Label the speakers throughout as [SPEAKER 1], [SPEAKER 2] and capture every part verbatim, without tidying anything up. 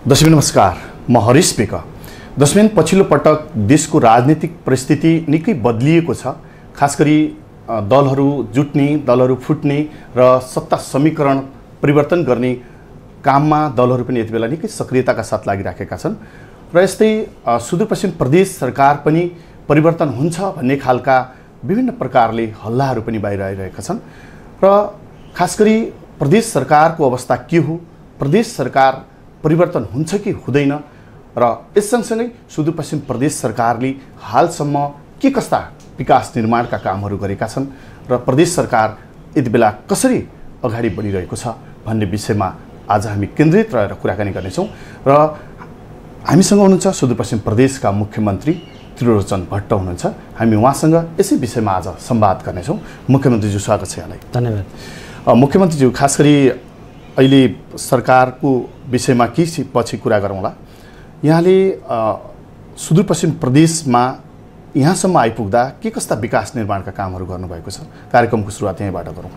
[SPEAKER 1] दशमी नमस्कार, म हरीश पेक। दशमी पछिल्लो पटक देशको राजनीतिक परिस्थिति निकै बदलिएको छ। खास गरी दलहरू जुट्ने, दलहरू फुट्ने र सत्ता समीकरण परिवर्तन गर्ने काममा दलहरू पनि यति बेला निकै सक्रियताका साथ लागिराखेका छन् र यस्तै सुदूरपश्चिम प्रदेश सरकार पनि परिवर्तन हुन्छ भन्ने खालका विभिन्न प्रकारले हल्लाहरू पनि बाहिर आइरहेका छन् र खास गरी प्रदेश सरकारको अवस्था के हो, प्रदेश सरकार परिवर्तन हुन्छ कि हुँदैन र यस सँगसँगै सुदूरपश्चिम प्रदेश सरकारले हालसम्म के कस्ता विकास निर्माणका कामहरू गरेका छन् र प्रदेश सरकार यति बेला कसरी अगाडि बढिरहेको छ भन्ने विषयमा आज हामी केन्द्रित रहेर कुराकानी गर्नेछौँ र हामीसँग हुनुहुन्छ सुदूरपश्चिम प्रदेशका मुख्यमन्त्री त्रिलोचन भट्ट हुनुहुन्छ। हामी उहाँसँग यसै विषयमा आज संवाद गर्नेछौँ। मुख्यमन्त्रीज्यू, स्वागत छ यहाँलाई।
[SPEAKER 2] धन्यवाद।
[SPEAKER 1] मुख्यमन्त्रीज्यू, खास गरी अहिले सरकारको विषयमा के पछि कुरा गरौँला। यहाँले सुदूरपश्चिम प्रदेशमा यहाँसम्म आइपुग्दा के कस्ता विकास निर्माणका कामहरू गर्नुभएको छ? कार्यक्रमको सुरुवात यहीँबाट गरौँ,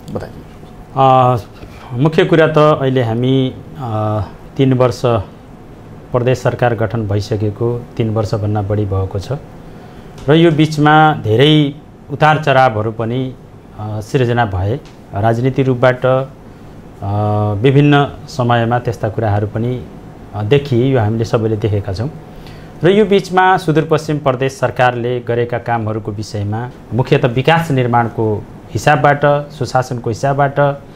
[SPEAKER 1] बताइदिनु।
[SPEAKER 2] मुख्य कुरा त अहिले हामी तीन वर्ष प्रदेश सरकार गठन भइसकेको तीन वर्षभन्दा बढी भएको छ र यो बिचमा धेरै उतार चढावहरू पनि सिर्जना भए। राजनीतिक रूपबाट विभिन्न समयमा त्यस्ता कुराहरू पनि देखिए, यो हामीले सबैले देखेका छौँ र यो बिचमा सुदूरपश्चिम प्रदेश सरकारले गरेका कामहरूको विषयमा मुख्यतः विकास निर्माणको हिसाबबाट, सुशासनको हिसाबबाट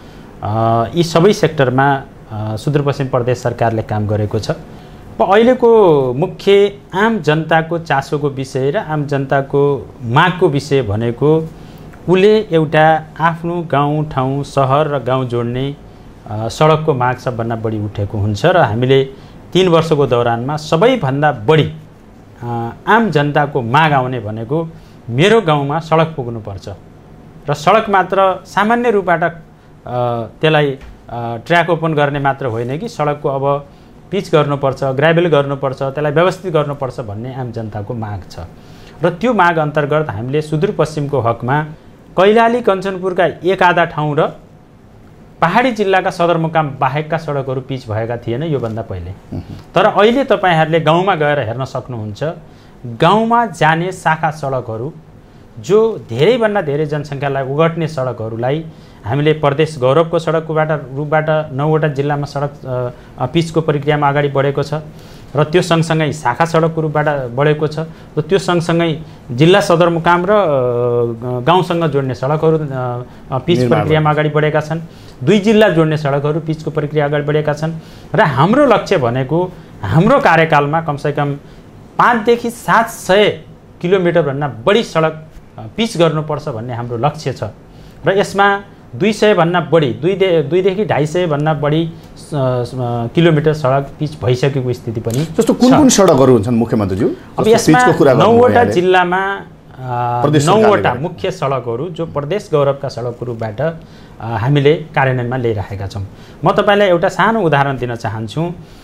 [SPEAKER 2] यी सबै सेक्टरमा सुदूरपश्चिम प्रदेश सरकारले काम गरेको छ। अहिलेको मुख्य आम जनताको चासोको विषय र आम जनताको मागको विषय भनेको उसले एउटा आफ्नो गाउँ ठाउँ सहर र गाउँ जोड्ने सडकको माग सबभन्दा बढी उठेको हुन्छ र हामीले तीन वर्षको दौरानमा सबैभन्दा बढी आम जनताको माग आउने भनेको मेरो गाउँमा सडक पुग्नुपर्छ र सडक मात्र सामान्य रूपबाट त्यसलाई ट्र्याक ओपन गर्ने मात्र होइन कि सडकको अब पिच गर्नुपर्छ, ग्राभेल गर्नुपर्छ, त्यसलाई व्यवस्थित गर्नुपर्छ भन्ने आम जनताको माग छ र त्यो माग अन्तर्गत हामीले सुदूरपश्चिमको हकमा कैलाली कञ्चनपुरका एक आधा ठाउँ र पहाडी जिल्लाका सदरमुकाम बाहेकका सडकहरू पिच भएका थिएन योभन्दा पहिले। तर अहिले तपाईँहरूले गाउँमा गएर हेर्न सक्नुहुन्छ, गाउँमा जाने शाखा सडकहरू जो धेरैभन्दा धेरै जनसङ्ख्यालाई उगट्ने सडकहरूलाई हामीले प्रदेश गौरवको सडकबाट रूपबाट नौवटा जिल्लामा सडक पिचको प्रक्रियामा अगाडि बढेको छ र त्यो सँगसँगै शाखा सडकको रूपबाट बढेको छ र त्यो सँगसँगै जिल्ला सदरमुकाम र गाउँसँग जोड्ने सडकहरू पिच प्रक्रियामा अगाडि बढेका छन्। दुई जिल्ला जोड्ने सडकहरू पिचको प्रक्रिया अगाडि बढेका छन् र हाम्रो लक्ष्य भनेको हाम्रो कार्यकालमा कमसेकम पाँचदेखि सात सय किलोमिटरभन्दा बढी सडक पिच गर्नुपर्छ भन्ने हाम्रो लक्ष्य छ र यसमा दुई सयभन्दा बढी दुई दुईदेखि ढाई सयभन्दा बढी किलोमिटर सडक पिच भइसकेको स्थिति पनि।
[SPEAKER 1] जस्तो कुन कुन सडकहरू हुन्छन् मुख्यमन्त्रीज्यू?
[SPEAKER 2] अब यसमा नौवटा जिल्लामा नौवटा मुख्य सडकहरू जो प्रदेश गौरवका सडकको रूपबाट हामीले कार्यान्वयनमा ल्याइरहेका छौँ। म तपाईँलाई एउटा सानो उदाहरण दिन चाहन्छु।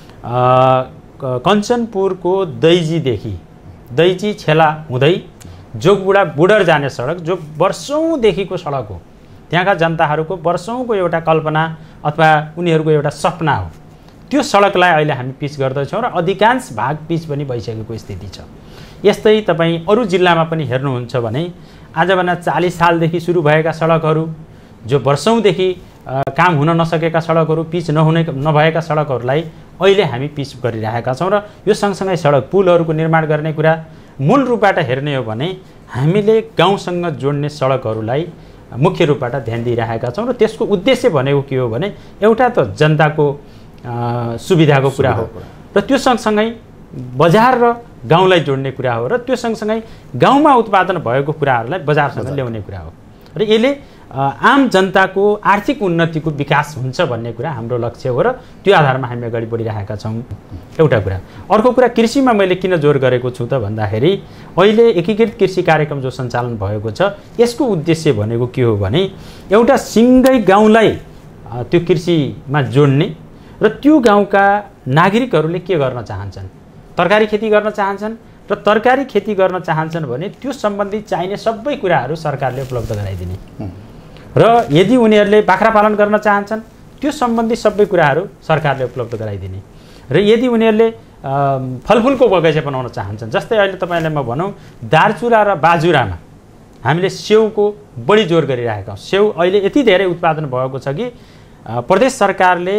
[SPEAKER 2] कञ्चनपुरको दैजीदेखि दैजी छेला हुँदै जोगबुढा बुडर जाने सडक जो वर्षौँदेखिको सडक हो, त्यहाँका जनताहरूको वर्षौँको एउटा कल्पना अथवा उनीहरूको एउटा सपना हो, त्यो सडकलाई अहिले हामी पिच गर्दैछौँ र अधिकांश भाग पिच पनि भइसकेको स्थिति छ। यस्तै तपाईँ अरू जिल्लामा पनि हेर्नुहुन्छ भने आजभन्दा चालिस सालदेखि सुरु भएका सडकहरू जो वर्षौँदेखि काम हुन नसकेका सडकहरू, पिच नहुने नभएका सडकहरूलाई अहिले हामी पिच गरिरहेका छौँ र यो सँगसँगै सडक पुलहरूको निर्माण गर्ने कुरा मूल रूपबाट हेर्ने हो भने हामीले गाउँसँग जोड्ने सडकहरूलाई मुख्य रूपबाट ध्यान दिइरहेका छौँ र त्यसको उद्देश्य भनेको के हो भने एउटा त जनताको सुविधाको कुरा हो र त्यो सँगसँगै बजार र गाउँलाई जोड्ने कुरा हो र त्यो सँगसँगै गाउँमा उत्पादन भएको कुराहरूलाई बजारसँग ल्याउने कुरा हो र यसले आम जनताको आर्थिक उन्नतिको विकास हुन्छ भन्ने कुरा हाम्रो लक्ष्य हो र त्यो आधारमा हामी अगाडि बढिरहेका छौँ। एउटा कुरा। अर्को कुरा, कृषिमा मैले किन जोड गरेको छु त भन्दाखेरि अहिले एकीकृत कृषि कार्यक्रम जो सञ्चालन भएको छ यसको उद्देश्य भनेको के हो भने एउटा सिङ्गै गाउँलाई त्यो कृषिमा जोड्ने र त्यो गाउँका नागरिकहरूले के गर्न चाहन्छन्, तरकारी खेती गर्न चाहन्छन् र तरकारी खेती गर्न चाहन्छन् भने त्यो सम्बन्धी चाहिने सबै कुराहरू सरकारले उपलब्ध गराइदिने र यदि उनीहरूले बाख्रा पालन गर्न चाहन्छन् त्यो सम्बन्धी सबै कुराहरू सरकारले उपलब्ध गराइदिने र यदि उनीहरूले फलफुलको बगैँचा बनाउन चाहन्छन्, जस्तै अहिले तपाईँलाई म भनौँ दार्चुला र बाजुरामा हामीले स्याउको बढी जोड गरिरहेका छौँ। स्याउ अहिले यति धेरै उत्पादन भएको छ कि प्रदेश सरकारले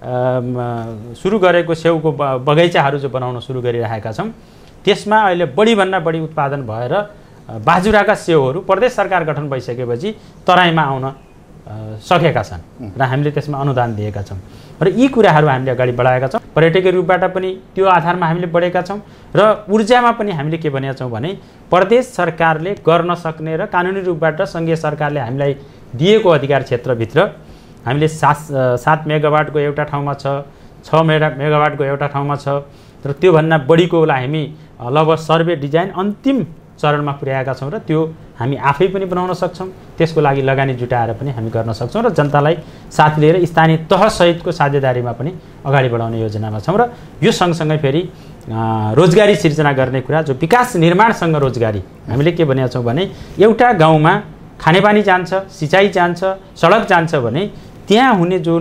[SPEAKER 2] सुरु गरेको स्याउको बगैँचाहरू जो बनाउन सुरु गरिरहेका छौँ त्यसमा अहिले बढीभन्दा बढी उत्पादन भएर बाजुराका स्याउहरू प्रदेश सरकार गठन भइसकेपछि तराईमा आउन सकेका छन् र हामीले त्यसमा अनुदान दिएका छौँ र यी कुराहरू हामीले अगाडि बढाएका छौँ। पर्यटकीय रूपबाट पनि त्यो आधारमा हामीले बढेका छौँ र ऊर्जामा पनि हामीले के भनेका छौँ भने प्रदेश सरकारले गर्न सक्ने र कानुनी रूपबाट सङ्घीय सरकारले हामीलाई दिएको अधिकार क्षेत्रभित्र हामीले सात सात मेगावाटको एउटा ठाउँमा छ, छ मेगा मेगावाटको एउटा ठाउँमा छ र त्योभन्दा बढीकोलाई हामी लगभग सर्वे डिजाइन अन्तिम चरणमा पुर्याएका छौँ र त्यो हामी आफै पनि बनाउन सक्छौँ। त्यसको लागि लगानी जुटाएर पनि हामी गर्न सक्छौँ र जनतालाई साथ लिएर स्थानीय तहसहितको साझेदारीमा पनि अगाडि बढाउने योजनामा छौँ। र यो सँगसँगै फेरि रोजगारी सिर्जना गर्ने कुरा जो विकास निर्माणसँग रोजगारी हामीले के भनेका छौँ भने एउटा गाउँमा खानेपानी जान्छ, सिँचाइ जान्छ, सडक जान्छ भने त्यहाँ हुने जुन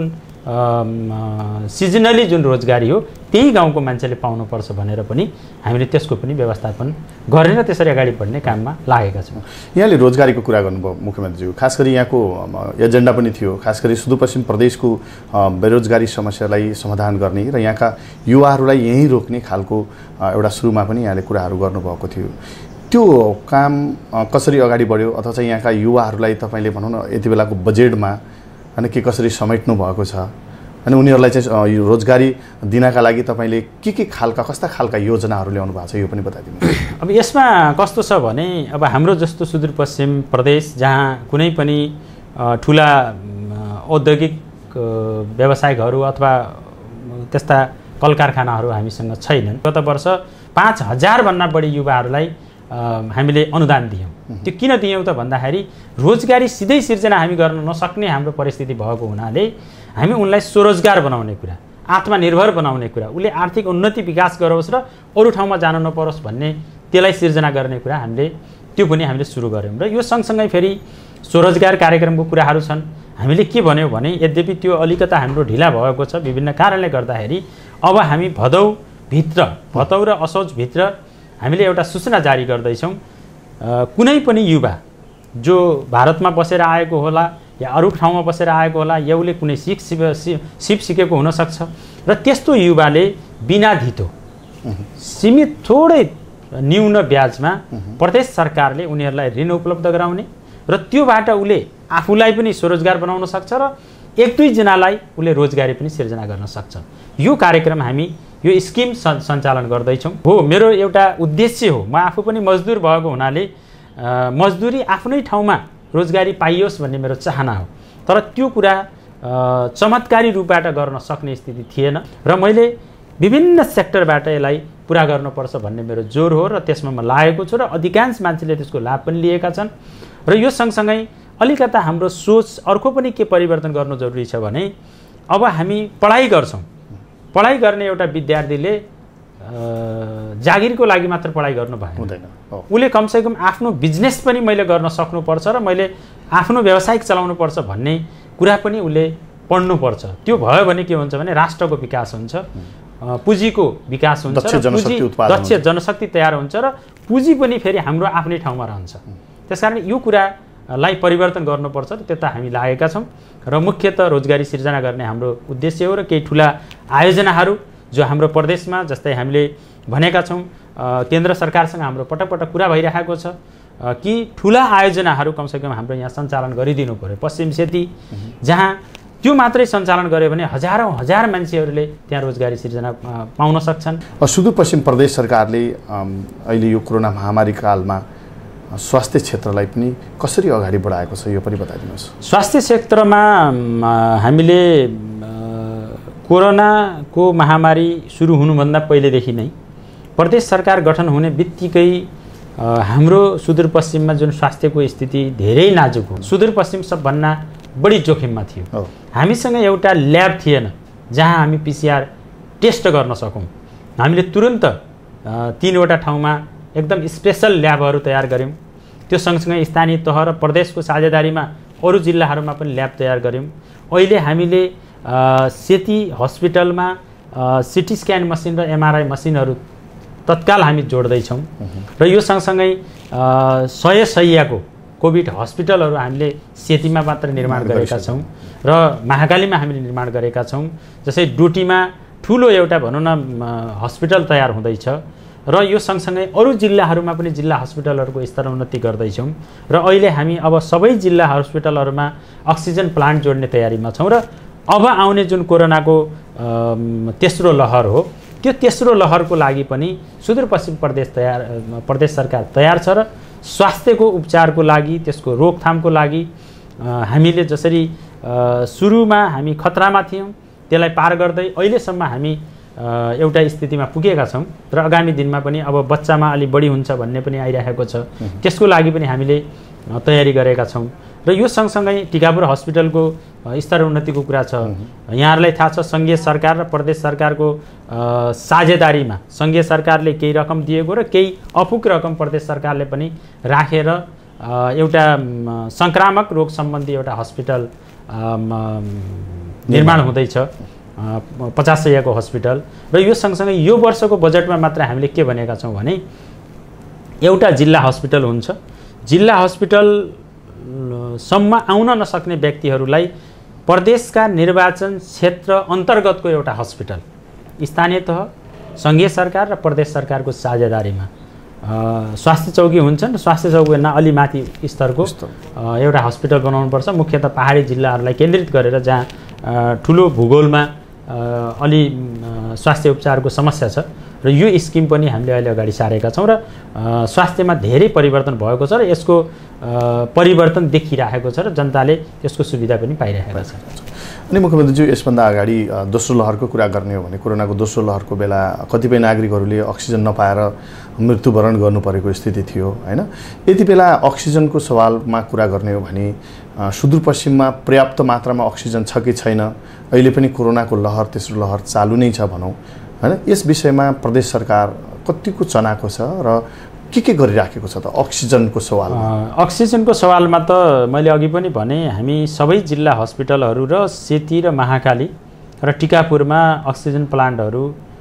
[SPEAKER 2] सिजनली जुन रोजगारी हो त्यही गाउँको मान्छेले पाउनुपर्छ भनेर पनि हामीले त्यसको पनि व्यवस्थापन गर्ने र त्यसरी अगाडि बढ्ने काममा लागेका छौँ।
[SPEAKER 1] यहाँले रोजगारीको कुरा गर्नुभयो मुख्यमन्त्रीज्यू, खास गरी यहाँको एजेन्डा पनि थियो खास गरी सुदूरपश्चिम प्रदेशको बेरोजगारी समस्यालाई समाधान गर्ने र यहाँका युवाहरूलाई यहीँ रोक्ने खालको एउटा सुरुमा पनि यहाँले कुराहरू गर्नुभएको थियो। त्यो काम कसरी अगाडि बढ्यो अथवा चाहिँ यहाँका युवाहरूलाई तपाईँले भनौँ न यति बेलाको बजेटमा अनि के कसरी समेट्नु भएको छ अनि उनीहरूलाई चाहिँ यो रोजगारी दिनका लागि तपाईँले के के खालका कस्ता खालका योजनाहरू ल्याउनु भएको छ यो पनि बताइदिनुहोस्।
[SPEAKER 2] अब यसमा कस्तो छ भने अब हाम्रो जस्तो सुदूरपश्चिम प्रदेश जहाँ कुनै पनि ठुला औद्योगिक व्यवसायिकहरू अथवा त्यस्ता कल कारखानाहरू हामीसँग छैनन्। गत वर्ष पाँच हजारभन्दा बढी युवाहरूलाई हामीले अनुदान दियौँ। त्यो किन दियौँ त भन्दाखेरि रोजगारी सिधै सिर्जना हामी गर्न नसक्ने हाम्रो परिस्थिति भएको हुनाले हामी उनलाई स्वरोजगार बनाउने कुरा, आत्मनिर्भर बनाउने कुरा, उसले आर्थिक उन्नति विकास गरोस् र अरू ठाउँमा जान नपरोस् भन्ने त्यसलाई सिर्जना गर्ने कुरा हामीले त्यो पनि हामीले सुरु गऱ्यौँ। र यो सँगसँगै फेरि स्वरोजगार कार्यक्रमको कुराहरू छन्। हामीले के भन्यौँ भने यद्यपि त्यो अलिकता हाम्रो ढिला भएको छ विभिन्न कारणले गर्दाखेरि अब हामी भदौभित्र भदौ र असोजभित्र हामीले एउटा सूचना जारी गर्दैछौँ। कुनै पनि युवा जो भारतमा बसेर आएको होला या अरू ठाउँमा बसेर आएको होला या उसले कुनै सिप सिप सिकेको हुनसक्छ र त्यस्तो युवाले बिना धितो सीमित थोरै न्यून ब्याजमा प्रदेश सरकारले उनीहरूलाई ऋण उपलब्ध गराउने र त्योबाट उसले आफूलाई पनि स्वरोजगार बनाउन सक्छ र एक दुईजनालाई उसले रोजगारी पनि सिर्जना गर्न सक्छ। यो कार्यक्रम हामी यो स्किम सञ्चालन गर्दैछौँ। हो मेरो एउटा उद्देश्य हो, म आफू पनि मजदुर भएको हुनाले मजदुरी आफ्नै ठाउँमा रोजगारी पाइयोस् भन्ने मेरो चाहना हो। तर त्यो कुरा चमत्कारी रूपबाट गर्न सक्ने स्थिति थिएन र मैले विभिन्न सेक्टरबाट यसलाई पुरा गर्नुपर्छ भन्ने मेरो जोर हो र त्यसमा म लागेको छु र अधिकांश मान्छेले त्यसको लाभ पनि लिएका छन्। र यो सँगसँगै अलिकता हाम्रो सोच अर्को पनि के परिवर्तन गर्नु जरुरी छ भने अब हामी पढाइ गर्छौँ। पढाइ गर्ने एउटा विद्यार्थीले जागिरको लागि मात्र पढाइ गर्नु भएन, उसले कमसेकम आफ्नो बिजनेस पनि मैले गर्न सक्नुपर्छ र मैले आफ्नो व्यवसायिक चलाउनुपर्छ भन्ने कुरा पनि उसले पढ्नुपर्छ। त्यो भयो भने के हुन्छ भने राष्ट्रको विकास हुन्छ, पुँजीको विकास हुन्छ, दक्ष जनशक्ति तयार हुन्छ र पुँजी पनि फेरि हाम्रो आफ्नै ठाउँमा रहन्छ। त्यसकारण यो कुरालाई परिवर्तन गर्नुपर्छ र त्यता हामी लागेका छौँ र मुख्यतः रोजगारी सिर्जना गर्ने हाम्रो उद्देश्य हो र केही ठुला आयोजनाहरू जो हाम्रो प्रदेशमा जस्तै हामीले भनेका छौँ केन्द्र सरकारसँग हाम्रो पटक पटक कुरा भइरहेको छ कि ठुला आयोजनाहरू कमसेकम हाम्रो यहाँ सञ्चालन गरिदिनु पर्यो। पश्चिम सेती जहाँ त्यो मात्रै सञ्चालन गर्यो भने हजारौँ हजार मान्छेहरूले त्यहाँ रोजगारी सिर्जना पाउन सक्छन्।
[SPEAKER 1] सुदूरपश्चिम प्रदेश सरकारले अहिले यो कोरोना महामारी कालमा स्वास्थ्य क्षेत्रलाई पनि कसरी अगाडि बढाएको छ यो पनि बताइदिनुहोस्।
[SPEAKER 2] स्वास्थ्य क्षेत्रमा हामीले कोरोनाको महामारी सुरु हुनुभन्दा पहिलेदेखि नै प्रदेश सरकार गठन हुने बित्तिकै हाम्रो सुदूरपश्चिममा जुन स्वास्थ्यको स्थिति धेरै नाजुक हो, सुदूरपश्चिम सबभन्दा बढी जोखिममा थियो। हामीसँग एउटा ल्याब थिएन जहाँ हामी पिसिआर टेस्ट गर्न सकौँ। हामीले तुरन्त तीनवटा ठाउँमा एकदम स्पेसल ल्याबहरू तयार गऱ्यौँ। त्यो सँगसँगै स्थानीय तह र प्रदेशको साझेदारीमा अरू जिल्लाहरूमा पनि ल्याब तयार गऱ्यौँ। अहिले हामीले सेती हस्पिटलमा सिटी स्क्यान मसिन र एमआरआई मसिनहरू तत्काल हामी जोड्दैछौँ र यो सँगसँगै सय शय्याको कोभिड हस्पिटलहरू हामीले सेतीमा मात्र निर्माण गरेका छौँ र महाकालीमा हामीले निर्माण गरेका छौँ। जस्तै डोटीमा ठुलो एउटा भनौँ न हस्पिटल तयार हुँदैछ र यो सँगसँगै अरू जिल्लाहरूमा पनि जिल्ला हस्पिटलहरूको स्तर उन्नति गर्दैछौँ र अहिले हामी अब सबै जिल्ला हस्पिटलहरूमा अक्सिजन प्लान्ट जोड्ने तयारीमा छौँ र अब आउने जुन कोरोनाको तेस्रो लहर हो त्यो तेस्रो लहरको लागि पनि सुदूरपश्चिम प्रदेश तयार प्रदेश सरकार तयार छ र स्वास्थ्यको उपचारको लागि त्यसको रोकथामको लागि हामीले जसरी सुरुमा हामी खतरामा थियौँ त्यसलाई पार गर्दै अहिलेसम्म हामी एउटा स्थितिमा पुगेका छौँ र आगामी दिनमा पनि अब बच्चामा अलि बढी हुन्छ भन्ने पनि आइरहेको छ। त्यसको लागि पनि हामीले तयारी गरेका छौँ र यो सँगसँगै टिकापुर हस्पिटलको स्तर उन्नतिको कुरा छ। यहाँहरूलाई थाहा छ सङ्घीय सरकार र प्रदेश सरकारको साझेदारीमा सङ्घीय सरकारले केही रकम दिएको र केही अपुग रकम प्रदेश सरकारले पनि राखेर एउटा सङ्क्रामक रोग सम्बन्धी एउटा हस्पिटल निर्माण हुँदैछ, पचास सयको हस्पिटल। र यो सँगसँगै यो वर्षको बजेटमा मात्र हामीले के भनेका छौँ भने एउटा जिल्ला हस्पिटल हुन्छ, जिल्ला हस्पिटलसम्म आउन नसक्ने व्यक्तिहरूलाई प्रदेशका निर्वाचन क्षेत्र अन्तर्गतको एउटा हस्पिटल स्थानीय तह सङ्घीय सरकार र प्रदेश सरकारको साझेदारीमा स्वास्थ्य चौकी हुन्छन् र स्वास्थ्य चौकीभन्दा अलि माथि स्तरको एउटा हस्पिटल बनाउनुपर्छ, मुख्यतः पहाडी जिल्लाहरूलाई केन्द्रित गरेर जहाँ ठुलो भूगोलमा अलि स्वास्थ्य उपचारको समस्या छ र यो स्किम पनि हामीले अहिले अगाडि सारेका छौँ र स्वास्थ्यमा धेरै परिवर्तन भएको छ र यसको परिवर्तन देखिरहेको छ र जनताले त्यसको सुविधा पनि पाइरहेका छ।
[SPEAKER 1] अनि मुख्यमन्त्रीज्यू यसभन्दा अगाडि दोस्रो लहरको कुरा गर्ने हो भने कोरोनाको दोस्रो लहरको बेला कतिपय नागरिकहरूले अक्सिजन नपाएर मृत्युवरण गर्नु परेको स्थिति थियो हैन। यति बेला अक्सिजनको सवालमा कुरा गर्ने हो भने सुदूरपश्चिममा पर्याप्त मात्रामा अक्सिजन छ कि छैन, अहिले पनि कोरोनाको लहर तेस्रो लहर चालु नै छ भनौँ हैन, यस विषयमा प्रदेश सरकार कतिको चनाको छ र के के गरिराखेको छ त अक्सिजनको सवालमा?
[SPEAKER 2] अक्सिजनको सवालमा त मैले अघि पनि भने हामी सबै जिल्ला हस्पिटलहरू र सेती र महाकाली र टिकापुरमा अक्सिजन प्लान्टहरू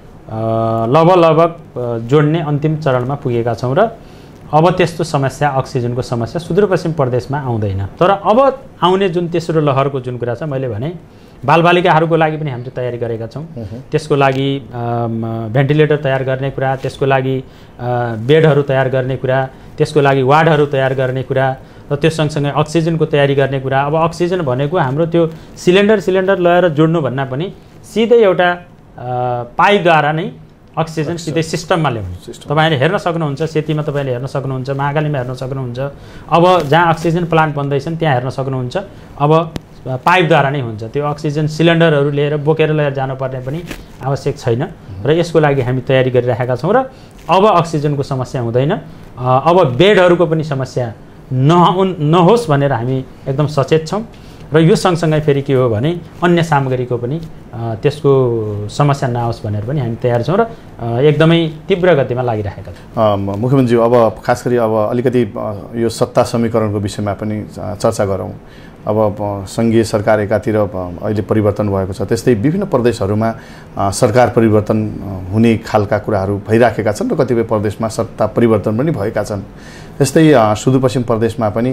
[SPEAKER 2] लगभग लगभग जोड्ने अन्तिम चरणमा पुगेका छौँ र अब त्यस्तो समस्या अक्सिजनको समस्या सुदूरपश्चिम प्रदेशमा आउँदैन। तर अब आउने जुन तेस्रो लहरको जुन कुरा छ मैले भने बालबालिकाहरूको लागि पनि हामीले तयारी गरेका छौँ। त्यसको लागि भेन्टिलेटर तयार गर्ने कुरा, त्यसको लागि बेडहरू तयार गर्ने कुरा, त्यसको लागि वार्डहरू तयार गर्ने कुरा र त्यो सँगसँगै अक्सिजनको तयारी गर्ने कुरा। अब अक्सिजन भनेको हाम्रो त्यो सिलिन्डर सिलिन्डर लगाएर जोड्नु भन्दा पनि सिधै एउटा पाइपद्वारा नै अक्सिजन सिधै सिस्टममा ल्याउनु। तपाईँले हेर्न सक्नुहुन्छ, सेतीमा तपाईँले हेर्न सक्नुहुन्छ, महाकालीमा हेर्न सक्नुहुन्छ, अब जहाँ अक्सिजन प्लान्ट बन्दैछन् त्यहाँ हेर्न सक्नुहुन्छ। अब पाइपद्वारा नै हुन्छ, त्यो अक्सिजन सिलिन्डरहरू लिएर बोकेर लिएर जानुपर्ने पनि आवश्यक छैन र यसको लागि हामी तयारी गरिरहेका छौँ र अब अक्सिजनको समस्या हुँदैन। अब बेडहरूको पनि समस्या नहुन् नहोस् भनेर हामी एकदम सचेत छौँ र यो सँगसँगै फेरि के हो भने अन्य सामग्रीको पनि त्यसको समस्या नआओस् भनेर पनि हामी तयार छौँ र एकदमै तीव्र गतिमा लागिरहेका छौँ।
[SPEAKER 1] मुख्यमन्त्रीज्यू, अब खास गरी अब अलिकति यो सत्ता समीकरणको विषयमा पनि चर्चा गरौँ। अब सङ्घीय सरकार एकातिर अहिले परिवर्तन भएको छ, त्यस्तै विभिन्न प्रदेशहरूमा सरकार परिवर्तन हुने खालका कुराहरू भइराखेका छन् र कतिपय प्रदेशमा सत्ता परिवर्तन पनि भएका छन्। त्यस्तै सुदूरपश्चिम प्रदेशमा पनि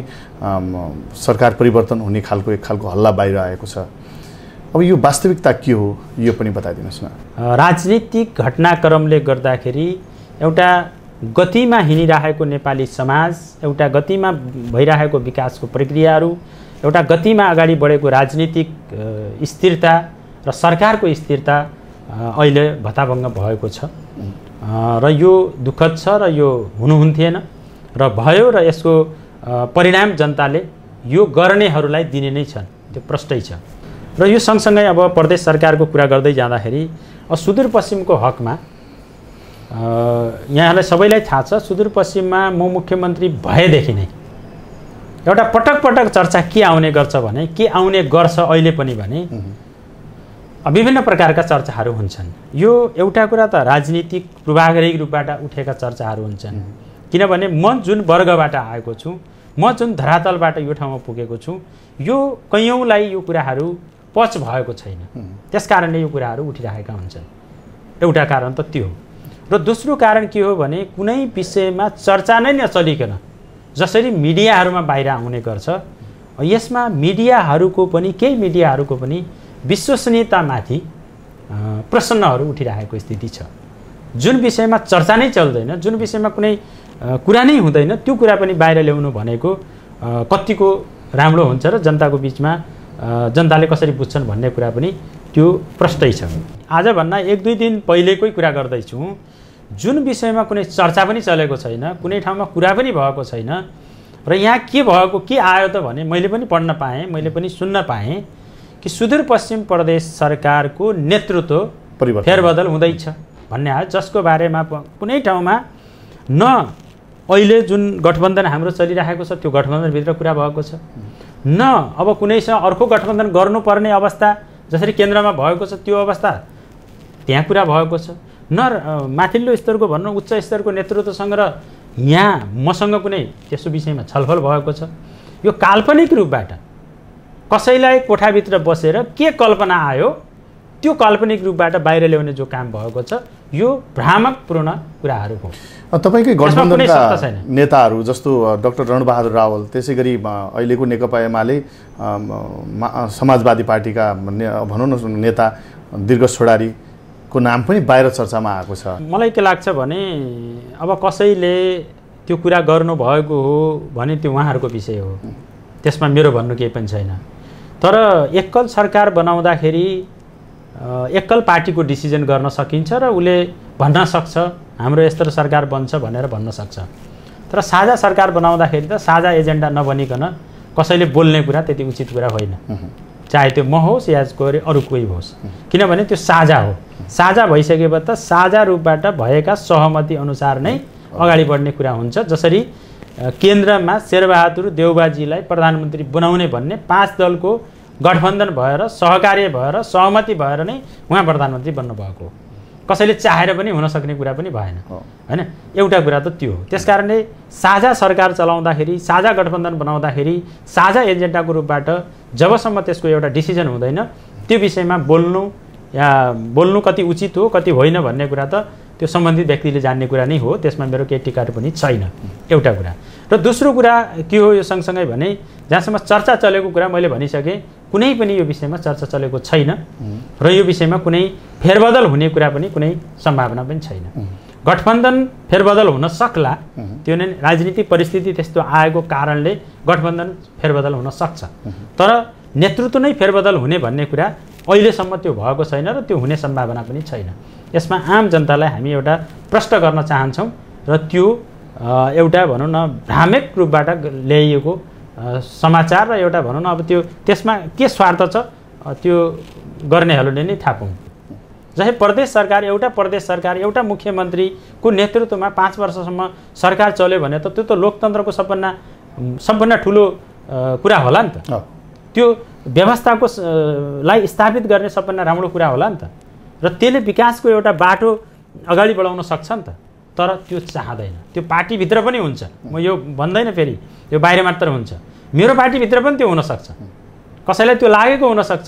[SPEAKER 1] सरकार परिवर्तन हुने खालको एक खालको हल्ला बाहिर आएको छ। अब यो वास्तविकता के हो यो पनि बताइदिनुहोस् न।
[SPEAKER 2] राजनीतिक घटनाक्रमले गर्दाखेरि एउटा गतिमा हिँडिरहेको नेपाली समाज, एउटा गतिमा भइरहेको विकासको प्रक्रियाहरू, एउटा गतिमा अगाडि बढेको राजनीतिक स्थिरता र सरकारको स्थिरता अहिले भताभङ्ग भएको छ र यो दुःखद छ र यो हुनुहुन्थेन र भयो र यसको परिणाम जनताले यो गर्नेहरूलाई दिने नै छन्, त्यो प्रष्टै छ। र यो सँगसँगै अब प्रदेश सरकारको कुरा गर्दै जाँदाखेरि सुदूरपश्चिमको हकमा यहाँलाई सबैलाई थाहा छ, सुदूरपश्चिममा म मुख्यमन्त्री भएदेखि नै एउटा पटक पटक चर्चा के आउने गर्छ भने के आउने गर्छ अहिले पनि भने विभिन्न प्रकारका चर्चाहरू हुन्छन्। यो एउटा कुरा त राजनीतिक पूर्वाग्रही रूपबाट उठेका चर्चाहरू हुन्छन्, किनभने म जुन वर्गबाट आएको छु, म जुन धरातलबाट यो ठाउँमा पुगेको छु, यो कैयौँलाई यो कुराहरू पच भएको छैन, त्यस कारणले यो कुराहरू उठिरहेका हुन्छन्। एउटा कारण त त्यो हो। र दोस्रो कारण के हो भने कुनै विषयमा चर्चा नै नचलिकन जसरी मिडियाहरूमा बाहिर आउने गर्छ, यसमा मिडियाहरूको पनि केही मिडियाहरूको पनि विश्वसनीयतामाथि प्रश्नहरू उठिरहेको स्थिति छ। जुन विषयमा चर्चा नै चल्दैन, जुन विषयमा कुनै कुरा नै हुँदैन, त्यो कुरा पनि बाहिर ल्याउनु भनेको कतिको राम्रो हुन्छ र जनताको बिचमा जनताले कसरी बुझ्छन् भन्ने कुरा पनि त्यो प्रष्टै छ। आजभन्दा एक दुई दिन पहिलेकै कुरा गर्दैछु, जुन विषयमा कुनै चर्चा पनि चलेको छैन, कुनै ठाउँमा कुरा पनि भएको छैन र यहाँ के भएको के आयो त भने मैले पनि पढ्न पाएँ, मैले पनि सुन्न पाएँ कि सुदूरपश्चिम प्रदेश सरकारको नेतृत्व फेरबदल हुँदैछ भन्ने आयो, जसको बारेमा कुनै ठाउँमा न अहिले जुन गठबन्धन हाम्रो चलिरहेको छ त्यो गठबन्धनभित्र कुरा भएको छ, न अब कुनैसँग अर्को गठबन्धन गर्नुपर्ने अवस्था जसरी केन्द्रमा भएको छ त्यो अवस्था त्यहाँ कुरा भएको छ, न माथिल्लो स्तरको भनौँ उच्च स्तरको नेतृत्वसँग र यहाँ मसँग कुनै त्यसो विषयमा छलफल भएको छ। यो काल्पनिक रूपबाट कसैलाई कोठाभित्र बसेर के कल्पना आयो त्यो काल्पनिक रूपबाट बाहिर ल्याउने जो काम भएको छ यो भ्रामकपूर्ण कुराहरू हो।
[SPEAKER 1] तपाईँकै गठबन्धनका नेताहरू जस्तो डाक्टर रणबहादुर रावल, त्यसै गरी अहिलेको नेकपा एमाले समाजवादी पार्टीका भनौँ न नेता दीर्घ छोडारीको नाम पनि बाहिर चर्चामा आएको छ।
[SPEAKER 2] मलाई के लाग्छ भने अब कसैले त्यो कुरा गर्नुभएको हो भने त्यो उहाँहरूको विषय हो, त्यसमा मेरो भन्नु केही पनि छैन। तर एकल सरकार बनाउँदाखेरि एकल पार्टीको डिसिजन गर्न सकिन्छ र उसले भन्न सक्छ हाम्रो यस्तो सरकार बन्छ भनेर भन्न सक्छ। तर साझा सरकार बनाउँदाखेरि त साझा एजेन्डा नबनिकन कसैले बोल्ने कुरा त्यति उचित कुरा होइन, चाहे त्यो म होस् या अरू कोही होस्, किनभने त्यो साझा हो। साझा भइसकेपछि त साझा रूपबाट भएका सहमति अनुसार नै अगाडि बढ्ने कुरा हुन्छ। जसरी केन्द्रमा शेरबहादुर देउबाजीलाई प्रधानमन्त्री बनाउने भन्ने पाँच दलको गठबन्धन भएर सहकार्य भएर सहमति भएर नै उहाँ प्रधानमन्त्री बन्नुभएको हो, कसैले चाहेर पनि हुन सक्ने कुरा पनि भएन हैन। एउटा कुरा त त्यो हो। त्यसकारणले साझा सरकार चलाउँदाखेरि साझा गठबन्धन बनाउँदाखेरि साझा एजेन्डाको रूपबाट जबसम्म त्यसको एउटा डिसिजन हुँदैन त्यो विषयमा बोल्नु या बोल्नु कति उचित हो कति होइन भन्ने कुरा त त्यो सम्बन्धित व्यक्तिले जान्ने कुरा नै हो, त्यसमा मेरो केही टिका पनि छैन। एउटा कुरा र दोस्रो कुरा के हो यो सँगसँगै भने जहाँसम्म चर्चा चलेको कुरा मैले भनिसकेँ, कुनै पनि यो विषयमा चर्चा चलेको छैन र यो विषयमा कुनै फेरबदल हुने कुरा पनि कुनै सम्भावना पनि छैन। गठबन्धन फेरबदल हुन सक्ला, त्यो नै राजनीतिक परिस्थिति त्यस्तो आएको कारणले गठबन्धन फेरबदल हुन सक्छ, तर नेतृत्व नै फेरबदल हुने भन्ने कुरा अहिलेसम्म त्यो भएको छैन र त्यो हुने सम्भावना पनि छैन। यसमा आम जनतालाई हामी एउटा प्रश्न गर्न चाहन्छौँ र त्यो एउटा भनौँ न भ्रामक रूपबाट ल्याइएको समाचार र एउटा भनौँ न अब त्यो त्यसमा के स्वार्थ छ त्यो गर्नेहरूले नै थाहा पाउन्। जस्तै प्रदेश सरकार एउटा प्रदेश सरकार एउटा मुख्यमन्त्रीको नेतृत्वमा पाँच वर्षसम्म सरकार चल्यो भने त त्यो त लोकतन्त्रको सबभन्दा सबभन्दा ठुलो कुरा होला नि त, त्यो व्यवस्थाको लाई स्थापित गर्ने सबभन्दा राम्रो कुरा होला नि त र त्यसले विकासको एउटा बाटो अगाडि बढाउन सक्छ नि त। तर त्यो चाहँदैन, त्यो पार्टीभित्र पनि हुन्छ, म यो भन्दैन फेरि यो बाहिर मात्र हुन्छ, मेरो पार्टीभित्र पनि त्यो हुनसक्छ, कसैलाई त्यो लागेको हुनसक्छ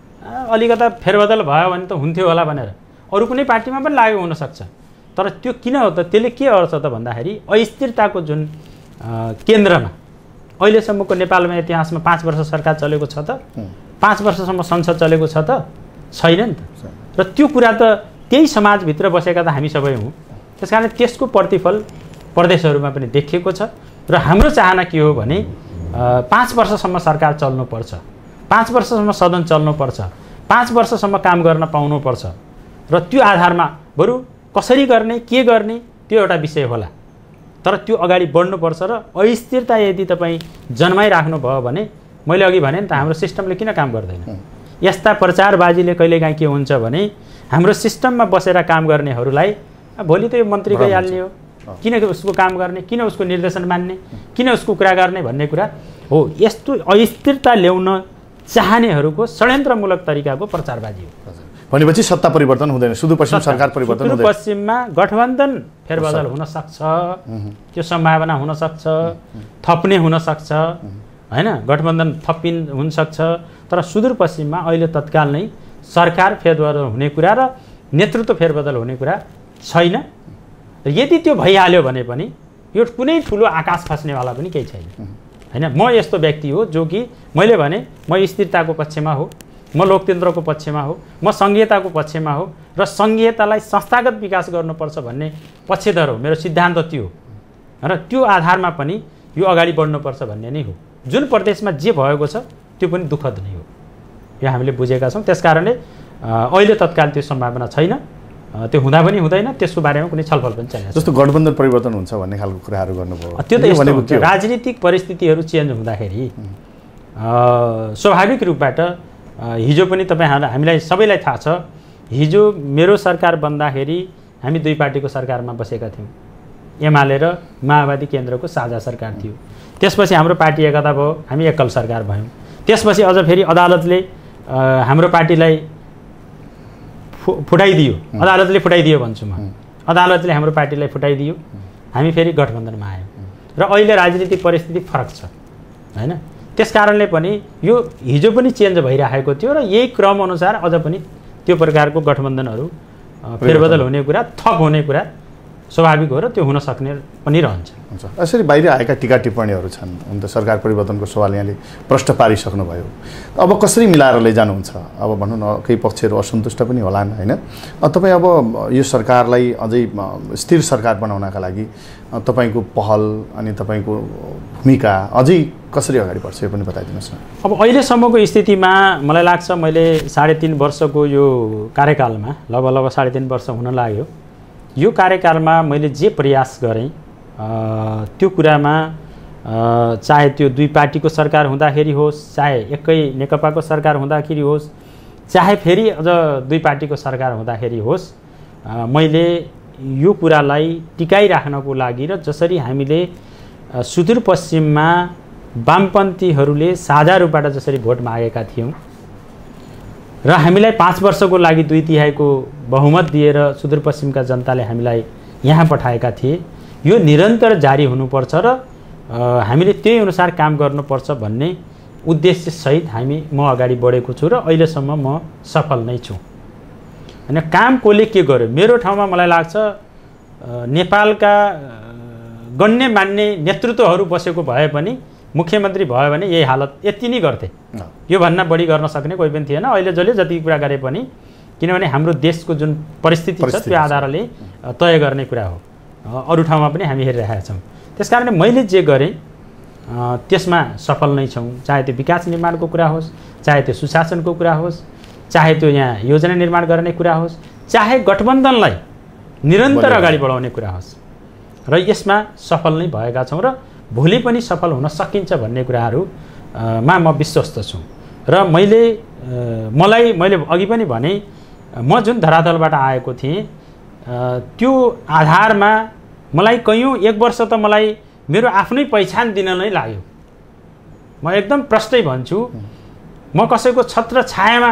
[SPEAKER 2] अलिकता फेरबदल भयो भने त हुन्थ्यो होला भनेर, अरू कुनै पार्टीमा पनि लागेको हुनसक्छ। तर त्यो किन हो त, त्यसले के अर्थ त भन्दाखेरि अस्थिरताको जुन केन्द्रमा अहिलेसम्मको नेपालमा इतिहासमा पाँच वर्ष सरकार चलेको छ त, पाँच वर्षसम्म संसद चलेको छ त, छैन नि त। र त्यो कुरा त त्यही समाजभित्र बसेका त हामी सबै हौँ, त्यस कारण त्यसको प्रतिफल प्रदेशहरूमा पनि देखिएको छ। र हाम्रो चाहना के हो भने पाँच वर्षसम्म सरकार चल्नुपर्छ, पाँच वर्षसम्म सदन चल्नुपर्छ, पाँच वर्षसम्म काम गर्न पाउनुपर्छ र त्यो आधारमा बरु कसरी गर्ने के गर्ने त्यो एउटा विषय होला, तर त्यो अगाडि बढ्नुपर्छ। र अस्थिरता यदि तपाईँ जन्माइराख्नु भयो भने मैले अघि भने नि त हाम्रो सिस्टमले किन काम गर्दैन, यस्ता प्रचारबाजीले कहिलेकाहीँ के हुन्छ भने हाम्रो सिस्टममा बसेर काम गर्नेहरूलाई भोलि त यो मन्त्री गइहाल्ने हो, किन उसको काम गर्ने, किन उसको निर्देशन मान्ने, किन उसको कुरा गर्ने भन्ने कुरा हो। यस्तो अस्थिरता ल्याउन चाहनेहरूको षड्यन्त्रमूलक तरिकाको प्रचारबाजी हो।
[SPEAKER 1] भनेपछि सत्ता परिवर्तन हुँदैन, सुदूरपश्चिम सरकार परिवर्तन हुँदैन,
[SPEAKER 2] सुदूरपश्चिममा गठबन्धन फेरबदल हुन सक्छ, त्यो सम्भावना हुन सक्छ, थप्ने हुन सक्छ हैन, गठबन्धन थपिन हुन सक्छ। तर सुदूरपश्चिममा अहिले तत्काल नै सरकार फेरबदल हुने कुरा र नेतृत्व फेरबदल हुने कुरा छैन। र यदि त्यो भइहाल्यो भने पनि यो कुनै ठुलो आकाश खस्नेवाला पनि केही छैन हैन। म यस्तो व्यक्ति हो जो कि मैले भने म स्थिरताको पक्षमा हो, म लोकतन्त्रको पक्षमा हो, म संघीयताको पक्षमा हो र संघीयतालाई संस्थागत विकास गर्नुपर्छ भन्ने पक्षधर हो। मेरो सिद्धान्त त्यो हो र त्यो आधारमा पनि यो अगाडि बढ्नुपर्छ भन्ने नै हो। जुन प्रदेशमा जे भएको छ त्यो पनि दुःखद नै हो, यो हामीले बुझेका छौँ। त्यसकारणले अहिले तत्काल त्यो सम्भावना छैन, त्यो हुँदा पनि हुँदैन, त्यसको बारेमा कुनै छलफल पनि छैन।
[SPEAKER 1] जस्तो गठबन्धन परिवर्तन हुन्छ भन्ने खालको कुराहरू गर्नुभयो,
[SPEAKER 2] त्यो त यस्तो हुन्छ, राजनीतिक परिस्थितिहरू चेन्ज हुँदाखेरि स्वाभाविक रूपबाट हिजो पनि तपाईँ हामीलाई सबैलाई थाहा छ, हिजो मेरो सरकार बन्दाखेरि हामी दुई पार्टीको सरकारमा बसेका थियौँ। एमाले र माओवादी केन्द्रको साझा सरकार थियो। त्यसपछि हाम्रो पार्टी एकता भयो, हामी एकल सरकार भयौँ। त्यसपछि अझ फेरि अदालतले हाम्रो पार्टीलाई फु फुटाइदियो अदालतले फुटाइदियो भन्छु म। अदालतले हाम्रो पार्टीलाई फुटाइदियो, हामी फेरि गठबन्धनमा आयौँ र अहिले राजनीतिक परिस्थिति फरक छ हैन। त्यसकारणले पनि यो हिजो पनि चेन्ज भइरहेको थियो र यही क्रम अनुसार अझ पनि त्यो प्रकारको गठबन्धनहरू फेरबदल हुने कुरा, थप हुने कुरा स्वाभाविक हो र त्यो हुन सक्ने पनि रहन्छ।
[SPEAKER 1] हुन्छ। यसरी बाहिर आएका टिका टिप्पणीहरू छन्, हुन त सरकार परिवर्तनको सवाल यहाँले प्रश्न पारिसक्नुभयो। अब कसरी मिलाएर लैजानुहुन्छ? अब भनौँ न केही पक्षहरू असन्तुष्ट पनि होलान् होइन। तपाईँ अब यो सरकारलाई अझै स्थिर सरकार बनाउनका लागि तपाईँको पहल अनि तपाईँको भूमिका अझै कसरी अगाडि बढ्छ यो पनि बताइदिनुहोस् न।
[SPEAKER 2] अब अहिलेसम्मको स्थितिमा मलाई लाग्छ मैले साढे तिन वर्षको यो कार्यकालमा, लगभग लगभग साढे तिन वर्ष हुन लाग्यो, यो कार्यकालमा मैले जे प्रयास गरेँ त्यो कुरामा चाहे त्यो दुई पार्टीको सरकार हुँदाखेरि होस्, चाहे एकै नेकपाको सरकार हुँदाखेरि होस्, चाहे फेरि अझ दुई पार्टीको सरकार हुँदाखेरि होस्, मैले यो कुरालाई टिकाइराख्नको लागि र जसरी हामीले सुदूरपश्चिममा वामपन्थीहरूले साझा रूपबाट जसरी भोट मागेका थियौँ र हामीलाई पाँच वर्षको लागि दुई तिहाईको बहुमत दिएर सुदूरपश्चिमका जनताले हामीलाई यहाँ पठाएका थिए, यो निरन्तर जारी हुनुपर्छ र हामीले त्यही अनुसार काम गर्नुपर्छ भन्ने उद्देश्यसहित हामी म अगाडि बढेको छु र अहिलेसम्म म सफल नै छु। होइन काम कसले के गर्यो? मेरो ठाउँमा मलाई लाग्छ नेपालका गण्यमान्य नेतृत्वहरू बसेको भए पनि मुख्यमन्त्री भयो भने यही हालत यति नै गर्थे, यो भन्दा बढी गर्न सक्ने कोही पनि थिएन। अहिले जसले जति कुरा गरे पनि, किनभने हाम्रो देशको जुन परिस्थिति छ त्यो आधारले तय गर्ने कुरा हो, अरू ठाउँमा पनि हामी हेरिरहेका छौँ। त्यसकारणले मैले जे गरेँ त्यसमा सफल नै छौँ। चाहे त्यो विकास निर्माणको कुरा होस्, चाहे त्यो सुशासनको कुरा होस्, चाहे त्यो यहाँ योजना निर्माण गर्ने कुरा होस्, चाहे गठबन्धनलाई निरन्तर अगाडि बढाउने कुरा होस्, र यसमा सफल नै भएका छौँ र भोलि पनि सफल हुन सकिन्छ भन्ने कुराहरूमा म विश्वस्त छु। र मैले मलाई मैले अघि पनि भने म जुन धरातलबाट आएको थिएँ त्यो आधारमा मलाई कयौँ एक वर्ष त मलाई मेरो आफ्नै पहिचान दिन नै लाग्यो। म एकदम प्रष्टै भन्छु, म कसैको छत्र छायामा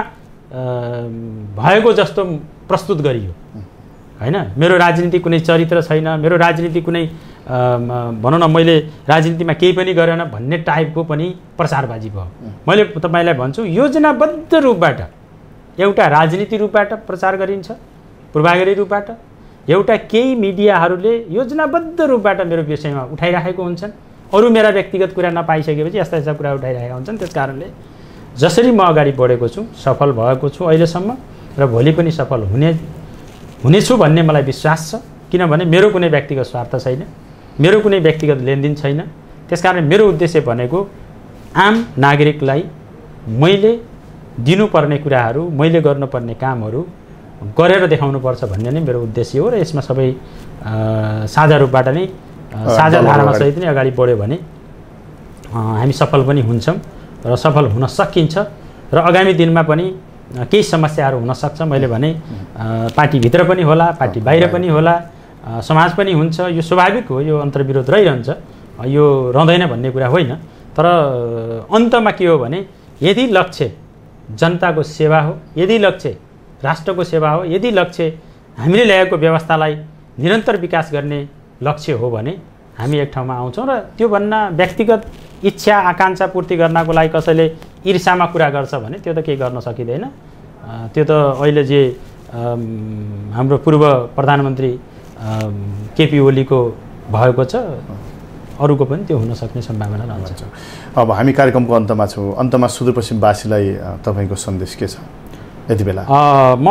[SPEAKER 2] भएको जस्तो प्रस्तुत गरियो हैन। मेरो राजनीति कुनै चरित्र छैन, मेरो राजनीति कुनै भनौँ न मैले राजनीतिमा केही पनि गरेन भन्ने टाइपको पनि प्रचारबाजी भयो। मैले तपाईँलाई भन्छु योजनाबद्ध रूपबाट एउटा राजनीति रूपबाट प्रचार गरिन्छ, पूर्वाग्रही रूपबाट, एउटा केही मिडियाहरूले योजनाबद्ध रूपबाट मेरो विषयमा उठाइराखेको हुन्छन्, अरू मेरा व्यक्तिगत कुरा नपाइसकेपछि यस्ता यस्ता कुरा उठाइरहेका हुन्छन्। त्यसकारणले जसरी म अगाडि बढेको छु, सफल भएको छु अहिलेसम्म र भोलि पनि सफल हुने हुनेछु भन्ने मलाई विश्वास छ। किनभने मेरो कुनै व्यक्तिगत स्वार्थ छैन, मेरो कुनै व्यक्तिगत लेनदेन छैन। त्यसकारण मेरो उद्देश्य भनेको आम नागरिकलाई मैले दिनुपर्ने कुराहरू, मैले गर्नुपर्ने कामहरू गरेर देखाउनुपर्छ भन्ने नै मेरो उद्देश्य हो। र यसमा सबै साझा रूपबाट नै साझा धारणासहित नै अगाडि बढ्यो भने हामी सफल पनि हुन्छौँ र सफल हुन सकिन्छ। र आगामी दिनमा पनि केही समस्याहरू हुनसक्छ, मैले भने पार्टीभित्र पनि होला, पार्टी बाहिर पनि होला, समाज पनि हुन्छ, यो स्वाभाविक हो, यो अन्तर्विरोध रहिरहन्छ, यो रहँदैन भन्ने कुरा होइन। तर अन्तमा के हो भने यदि लक्ष्य जनताको सेवा हो, यदि लक्ष्य राष्ट्रको सेवा हो, यदि लक्ष्य हामीले ल्याएको व्यवस्थालाई निरन्तर विकास गर्ने लक्ष्य हो भने हामी एक ठाउँमा आउँछौँ। र त्योभन्दा व्यक्तिगत इच्छा आकाङ्क्षा पूर्ति गर्नको लागि कसैले ईर्ष्यामा कुरा गर्छ भने त्यो त केही गर्न सकिँदैन। त्यो त अहिले जे हाम्रो पूर्व प्रधानमन्त्री केपी ओलीको भएको छ, अरूको पनि त्यो हुन सक्ने सम्भावना रहन्छ।
[SPEAKER 1] अब हामी कार्यक्रमको अन्तमा छौँ, अन्तमा सुदूरपश्चिमवासीलाई तपाईँको सन्देश के छ यति बेला?
[SPEAKER 2] म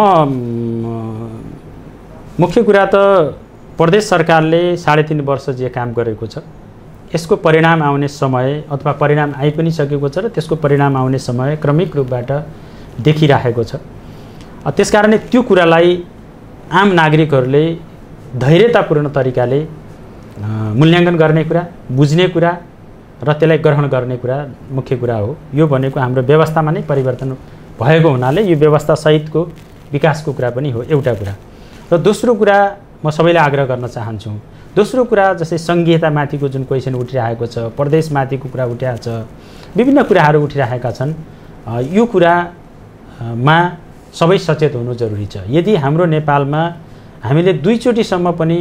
[SPEAKER 2] मुख्य कुरा त प्रदेश सरकारले साढे तीन वर्ष जे काम गरेको छ यसको परिणाम आउने समय अथवा परिणाम आइ पनि सकेको छ र त्यसको परिणाम आउने समय क्रमिक रूपबाट देखिरहेको छ। त्यसकारणले त्यो कुरालाई आम नागरिकहरूले धैर्यतापूर्ण तरिकाले मूल्याङ्कन गर्ने कुरा, बुझ्ने कुरा र त्यसलाई ग्रहण गर्ने कुरा मुख्य कुरा हो। यो भनेको हाम्रो व्यवस्थामा नै परिवर्तन भएको हुनाले यो व्यवस्था सहितको विकासको कुरा पनि हो एउटा कुरा। र दोस्रो कुरा म सबैलाई आग्रह गर्न चाहन्छु, दोस्रो कुरा जस्तै सङ्घीयतामाथिको जुन क्वेसन उठिरहेको छ, प्रदेशमाथिको कुरा उठिरहेको छ, विभिन्न कुराहरू उठिरहेका छन्, यो कुरामा सबै सचेत हुनु जरुरी छ। यदि हाम्रो नेपालमा हामीले दुईचोटिसम्म पनि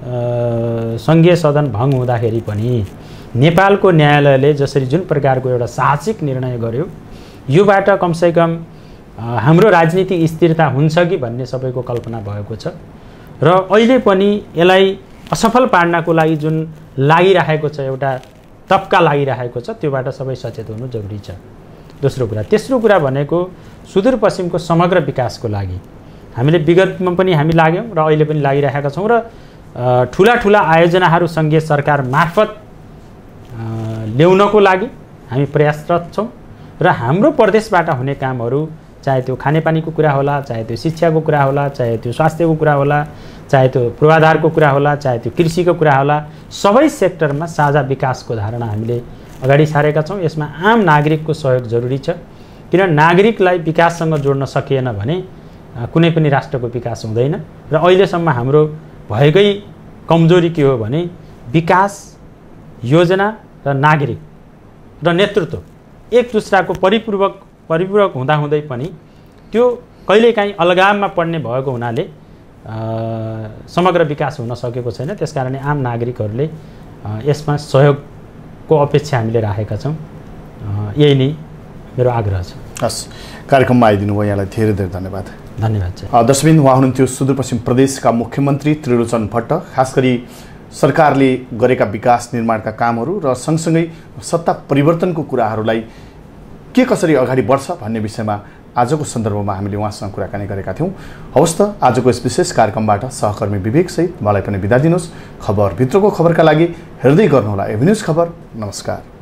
[SPEAKER 2] सङ्घीय सदन भङ्ग हुँदाखेरि पनि नेपालको न्यायालयले जसरी जुन प्रकारको एउटा साहसिक निर्णय गर्यो, योबाट कमसेकम हाम्रो राजनीतिक स्थिरता हुन्छ कि भन्ने सबैको कल्पना भएको छ। र अहिले पनि यसलाई असफल पार्नको लागि जुन लागिरहेको छ, एउटा तबका लागिरहेको छ, त्योबाट सबै सचेत हुनु जरुरी छ। दोस्रो कुरा। तेस्रो कुरा भनेको सुदूरपश्चिमको समग्र विकासको लागि हामीले विगतमा पनि हामी लाग्यौँ र अहिले पनि लागिरहेका छौँ र ठुला ठुला आयोजनाहरू सङ्घीय सरकार मार्फत ल्याउनको लागि हामी प्रयासरत छौँ र हाम्रो प्रदेशबाट हुने कामहरू, चाहे त्यो खानेपानीको कुरा होला, चाहे त्यो शिक्षाको कुरा होला, चाहे त्यो स्वास्थ्यको कुरा होला, चाहे त्यो पूर्वाधारको कुरा होला, चाहे त्यो कृषिको कुरा होला, सबै सेक्टरमा साझा विकासको धारणा हामीले अगाडि सारेका छौँ। यसमा आम नागरिकको सहयोग जरुरी छ, किन नागरिकलाई विकाससँग जोड्न सकिएन भने कुनै पनि राष्ट्रको विकास हुँदैन। र अहिलेसम्म हाम्रो भएकै कमजोरी के हो भने विकास योजना र नागरिक र नेतृत्व एक दुसराको परिपूरक परिपूरक हुँदाहुँदै पनि त्यो कहिलेकाहीँ अलगावमा पढ्ने भएको हुनाले समग्र विकास हुन सकेको छैन। त्यसकारणले आम नागरिकहरूले यसमा सहयोगको अपेक्षा हामीले राखेका छौँ। यही नै मेरो आग्रह छ।
[SPEAKER 1] हस्, कार्यक्रममा आइदिनु भयो, यहाँलाई धेरै धेरै धन्यवाद।
[SPEAKER 2] धन्यवाद छ।
[SPEAKER 1] दर्शकबिन, उहाँ हुनुहुन्थ्यो सुदूरपश्चिम प्रदेशका मुख्यमन्त्री त्रिलोचन भट्ट। खास गरी सरकारले गरेका विकास निर्माणका कामहरू र सँगसँगै सत्ता परिवर्तनको कुराहरूलाई के कसरी अगाडि बढ्छ भन्ने विषयमा आजको सन्दर्भमा हामीले उहाँसँग कुराकानी गरेका थियौँ। हवस् त, आजको यस विशेष कार्यक्रमबाट सहकर्मी विवेकसहित मलाई पनि बिदा दिनुहोस्। खबरभित्रको खबरका लागि हेर्दै गर्नुहोला एभेन्यूज खबर। नमस्कार।